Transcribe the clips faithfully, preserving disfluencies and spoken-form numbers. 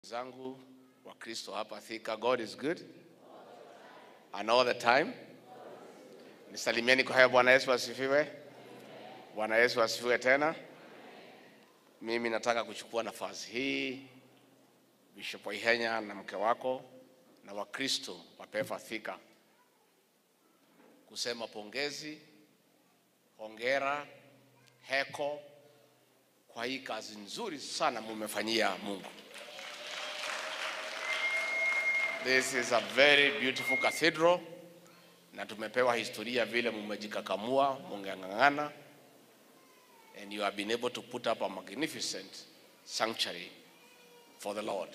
Zangu wa Kristo hapa Thika, God is good and all the time. Nisalimieni kwa haya. Bwana Yesu asifiwe. Bwana Yesu asifiwe tena. Mimi nataka kuchukua nafasi hii, Bishop Waihenya na mke wako na wa Kristo wa P E F A Thika, kusema pongezi, hongera, heko kwa hii kazi nzuri sana mumefanyia Mungu. This is a very beautiful cathedral, na tumepewa historia vile mumejikakamua, mungangangana, and you have been able to put up a magnificent sanctuary for the Lord.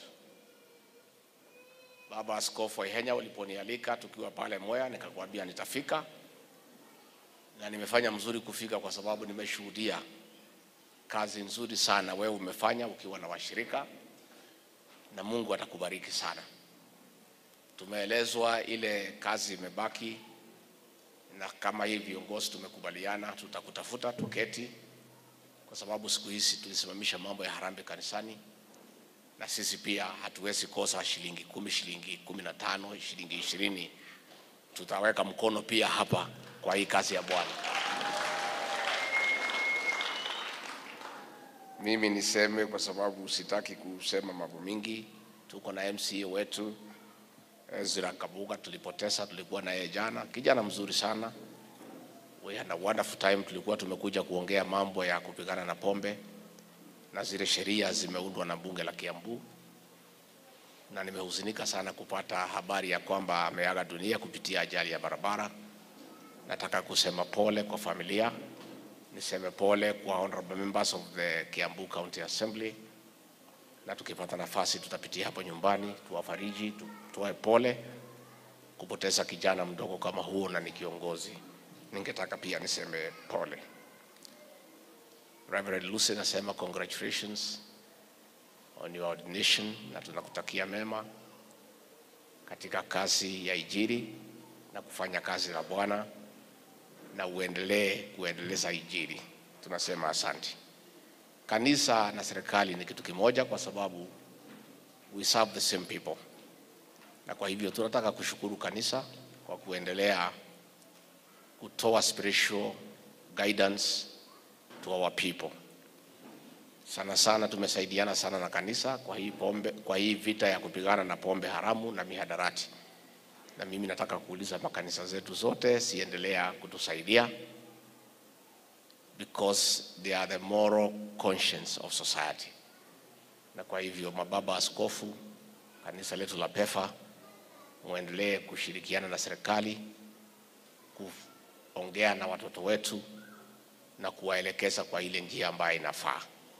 Baba Askofu Waihenya waliponialika tukiwa pale Mwea, nikakwambia nitafika, na nimefanya mzuri kufika kwa sababu nimeshuhudia kazi nzuri sana wewe umefanya ukiwa na washirika, na Mungu atakubariki sana. Tumeelezwa ile kazi imebaki, na kama hivi viongozi tumekubaliana tutakutafuta tuketi, kwa sababu siku hizi tulisimamisha mambo ya harambee kanisani, na sisi pia hatuwezi kosa shilingi kumi, shilingi kumi na tano, shilingi ishirini. Tutaweka mkono pia hapa kwa hii kazi ya Bwana. Mimi niseme kwa sababu sitaki kusema mambo mingi. Tuko na M C A wetu Ezra Kabuga, tulipoteza, tulikuwa na yeye jana, kijana mzuri sana. We had a wonderful time. Tulikuwa tumekuja kuongea mambo ya kupigana na pombe na zile sheria zimeundwa na bunge la Kiambu, na nimehuzunika sana kupata habari ya kwamba ameaga dunia kupitia ajali ya barabara. Nataka kusema pole kwa familia, niseme pole kwa honorable members of the Kiambu County Assembly, na tukipata nafasi tutapitia hapo nyumbani tuwafariji, tutoe pole kupoteza kijana mdogo kama huo, na ni kiongozi. Ningetaka pia niseme pole. Reverend Lucy nasema congratulations on your ordination, na tunakutakia mema katika kazi ya Injili na kufanya kazi la Bwana, na uendelee kuendeleza Injili. Tunasema asante. Kanisa na serikali ni kitu kimoja, kwa sababu we serve the same people. Na kwa hivyo tunataka kushukuru kanisa kwa kuendelea kutoa spiritual guidance to our people. Sana sana tumesaidiana sana na kanisa kwa hii pombe, kwa hii vita ya kupigana na pombe haramu na mihadarati. Na mimi nataka kuuliza makanisa zetu zote siendelea kutusaidia, because they are the moral conscience of society. Na kwa hivyo mababa askofu, kanisa letu la P E F A, muendelee kushirikiana na serikali, kuongea na watoto wetu na kuwaelekeza kwa ile njia ambayo inafaa.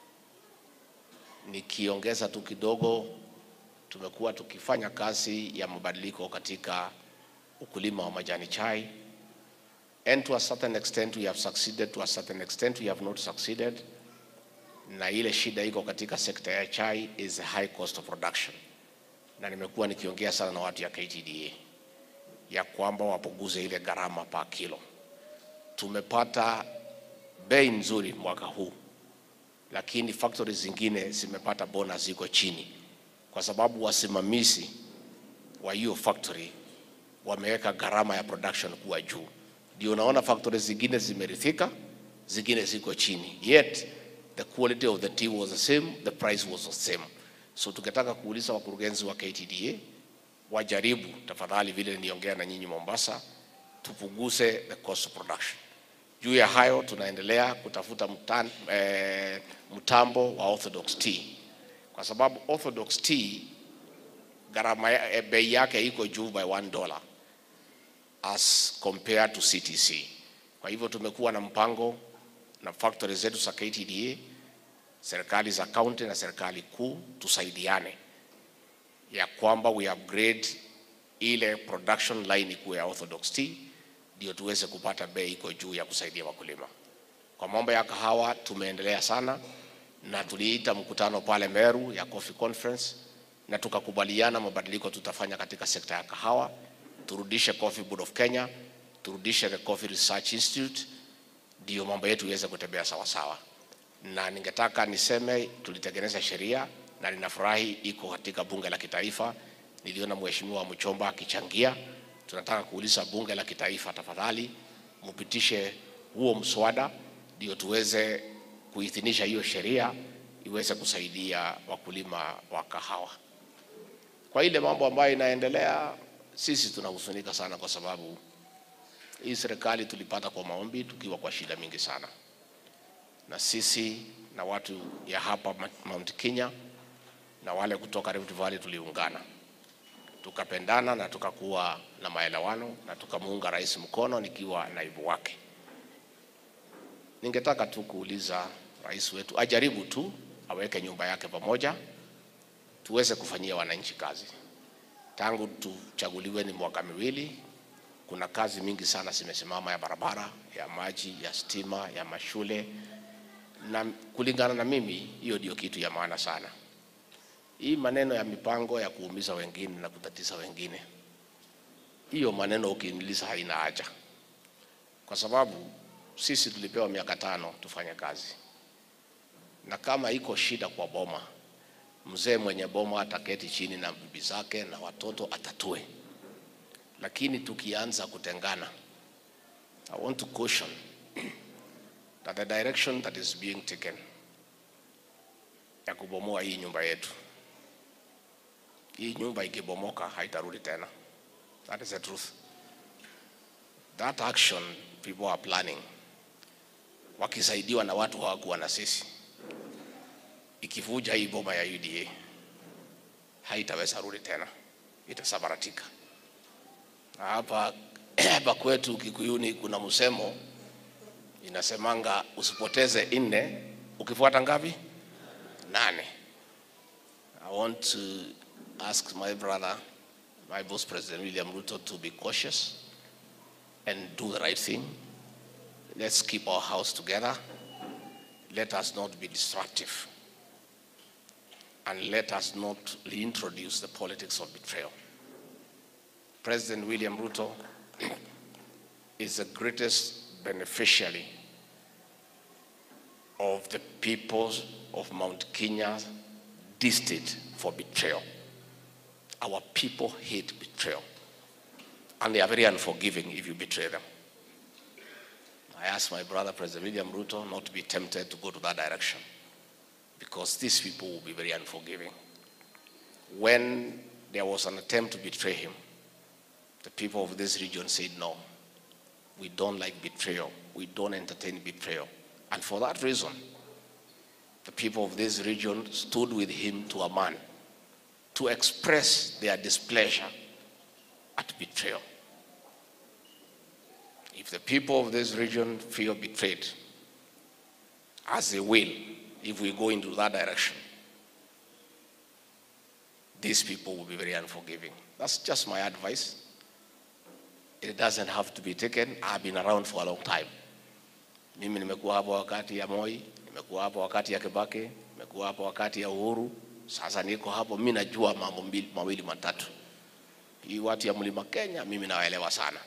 Nikiongeza tu kidogo, tumekuwa tukifanya kazi ya mabadiliko katika ukulima wa majani chai, and to a certain extent we have succeeded, to a certain extent we have not succeeded. Na ile shida iko katika sekta ya chai is a high cost of production, na nimekuwa nikiongea sana na watu ya K T D A ya kwamba wapunguze ile gharama pa kilo. Tumepata bei nzuri mwaka huu, lakini factories zingine zimepata bonus ziko chini, kwa sababu wasimamizi wa hiyo factory wameweka gharama ya production kuwa juu. Ndio unaona factories zingine zimerithika, zingine ziko chini, yet the quality of the tea was the same, the price was the same. So tukitaka kuuliza wakurugenzi wa K T D A wajaribu tafadhali, vile niongea na nyinyi Mombasa, tupunguze the cost of production. Juu ya hayo tunaendelea kutafuta mtan, eh, mtambo wa Orthodox tea, kwa sababu Orthodox tea gharama ya bei yake iko juu by one dollar as compared to C T C. Kwa hivyo tumekuwa na mpango na factory zetu za K T D A, serikali za county na serikali kuu, tusaidiane ya kwamba we upgrade ile production line ikuwe ya Orthodox tea, ndio tuweze kupata bei iko juu ya kusaidia wakulima. Kwa mambo ya kahawa tumeendelea sana, na tuliita mkutano pale Meru ya Coffee Conference, na tukakubaliana mabadiliko tutafanya katika sekta ya kahawa. Turudishe Coffee Board of Kenya, turudishe the Coffee Research Institute, ndio mambo yetu iweze kutembea sawa sawa. Na ningetaka niseme tulitengeneza sheria na ninafurahi iko katika bunge la kitaifa. Niliona mheshimiwa Muchomba akichangia. Tunataka kuuliza bunge la kitaifa, tafadhali mupitishe huo mswada ndio tuweze kuidhinisha hiyo sheria iweze kusaidia wakulima wa kahawa. Kwa ile mambo ambayo inaendelea, sisi tunahuzunika sana kwa sababu hii serikali tulipata kwa maombi tukiwa kwa shida mingi sana. Na sisi na watu ya hapa Mount Kenya na wale kutoka Rift Valley tuliungana. Tukapendana na tukakuwa na maelewano na tukamuunga rais mkono nikiwa naibu wake. Ningetaka tu kuuliza rais wetu ajaribu tu aweke nyumba yake pamoja tuweze kufanyia wananchi kazi. Tangu tuchaguliwe ni mwaka miwili, kuna kazi mingi sana zimesimama ya barabara, ya maji, ya stima, ya mashule, na kulingana na mimi hiyo ndio kitu ya maana sana. Hii maneno ya mipango ya kuumiza wengine na kutatiza wengine, hiyo maneno ukiniuliza haina haja. Kwa sababu sisi tulipewa miaka tano tufanye kazi. Na kama iko shida kwa boma, mzee mwenye boma ataketi chini na bibi zake na watoto atatue. Lakini tukianza kutengana, I want to caution that the direction that is being taken ya kubomoa hii nyumba yetu, hii nyumba ikibomoka haitarudi tena. That is the truth. That action people are planning, wakisaidiwa na watu hawakuwa na sisi, ikivuja hii boma ya U D A haitaweza rudi tena, itasabaratika. Hapa hapa kwetu Kikuyuni kuna msemo inasemanga usipoteze nne ukifuata ngapi? Nane. I want to ask my brother, my boss President William Ruto, to be cautious and do the right thing. Let's keep our house together. Let us not be destructive. And let us not reintroduce the politics of betrayal. President William Ruto is the greatest beneficiary of the people of Mount Kenya destined for betrayal. Our people hate betrayal, and they are very unforgiving if you betray them. I ask my brother President William Ruto not to be tempted to go to that direction, because these people will be very unforgiving. When there was an attempt to betray him, the people of this region said, no, we don't like betrayal. We don't entertain betrayal. And for that reason, the people of this region stood with him to a man to express their displeasure at betrayal. If the people of this region feel betrayed, as they will, if we go into that direction, these people will be very unforgiving. That's just my advice. It doesn't have to be taken. I've been around for a long time. Mimi nimekuwa hapo wakati ya Moi, nimekuwa hapo wakati ya Kibaki, nimekuwa hapo wakati ya Uhuru. Sasa niko hapo, mimi najua mambo mbili mawili matatu. Hii watu ya Mlima Kenya mimi nawaelewa sana.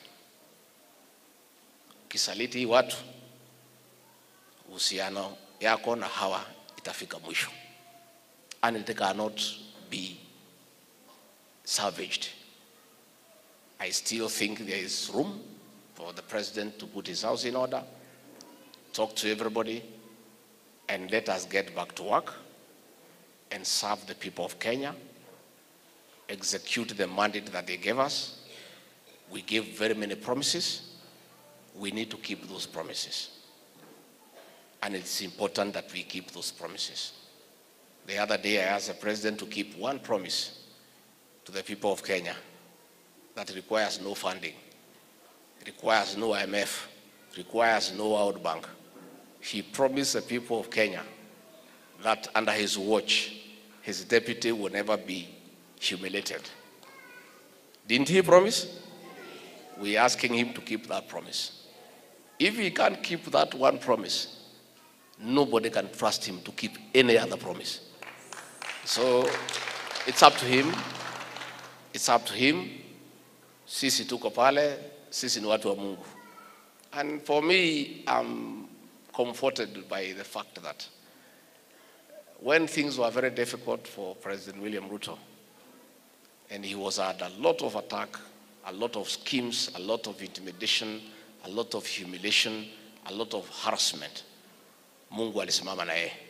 Kisaliti hii watu, uhusiano yako na hawa itafika mwisho. And it cannot be salvaged. I still think there is room for the president to put his house in order, talk to everybody, and let us get back to work and serve the people of Kenya, execute the mandate that they gave us. We gave very many promises. We need to keep those promises. And it's important that we keep those promises. The other day I asked the president to keep one promise to the people of Kenya that requires no funding, requires no I M F, requires no World Bank. He promised the people of Kenya that under his watch, his deputy will never be humiliated. Didn't he promise? We're asking him to keep that promise. If he can't keep that one promise, nobody can trust him to keep any other promise. So it's up to him. It's up to him. Sisi tuko pale, sisi ni watu wa Mungu. And for me, I'm comforted by the fact that when things were very difficult for President William Ruto, and he was under a lot of attack, a lot of schemes, a lot of intimidation, a lot of humiliation, a lot of harassment, Mungu alisimama na yeye.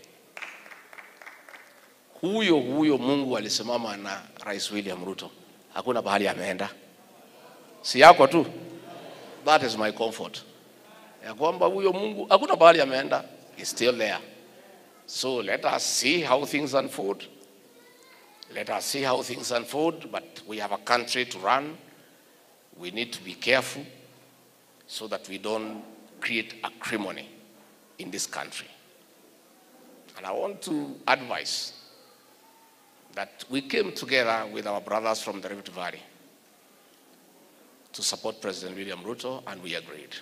Huyo huyo Mungu alisimama na Rais William Ruto. Hakuna bahali ameenda. Si yako tu. That is my comfort. Ya kwamba huyo Mungu hakuna bahali ameenda. He's still there. So let us see how things unfold. Let us see how things unfold, but we have a country to run. We need to be careful so that we don't create acrimony in this country. And I want to advise that we came together with our brothers from the Rift Valley to support President William Ruto, and we agreed.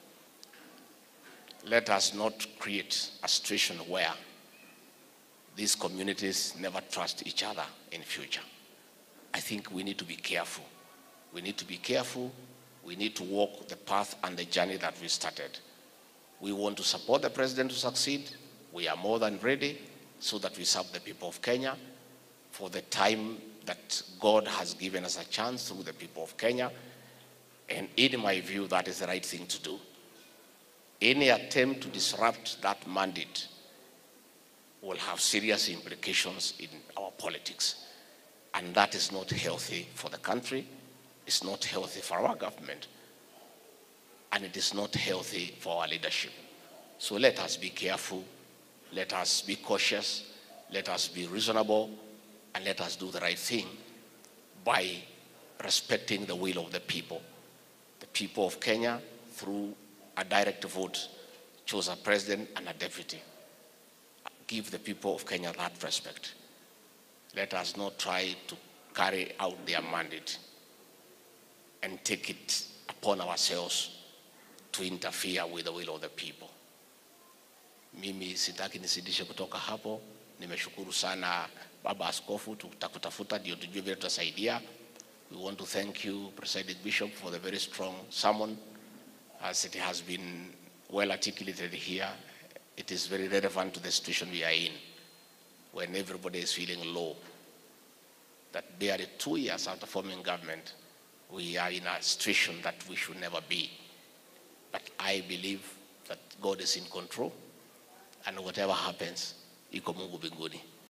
Let us not create a situation where these communities never trust each other in future. I think we need to be careful. We need to be careful. We need to walk the path and the journey that we started. We want to support the president to succeed. We are more than ready so that we serve the people of Kenya for the time that God has given us a chance through the people of Kenya. And in my view, that is the right thing to do. Any attempt to disrupt that mandate will have serious implications in our politics. And that is not healthy for the country. It's not healthy for our government. And it is not healthy for our leadership. So let us be careful. Let us be cautious. Let us be reasonable. And let us do the right thing by respecting the will of the people. The people of Kenya, through a direct vote, chose a president and a deputy. Give the people of Kenya that respect. Let us not try to carry out their mandate and take it upon ourselves to interfere with the will of the people. Mimi sitaki nisidishe kutoka hapo. Nimeshukuru sana Baba Askofu, tutakutafuta ndio tujue vile tutasaidia. We want to thank you, President Bishop, for the very strong sermon. As it has been well articulated here, it is very relevant to the situation we are in, when everybody is feeling low. That barely two years after forming government, we are in a situation that we should never be. But I believe that God is in control, and whatever happens, iko Mungu mbinguni.